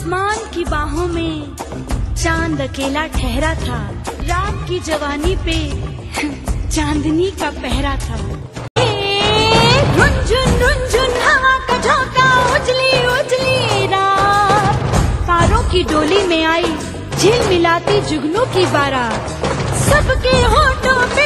आसमान की बाहों में चांद अकेला ठहरा था। रात की जवानी पे चांदनी का पहरा था। रुनझुन हवा का झोंका, उजली उजली रात, तारों की डोली में आई झिलमिलाती जुगनू की बारात। सबके होठों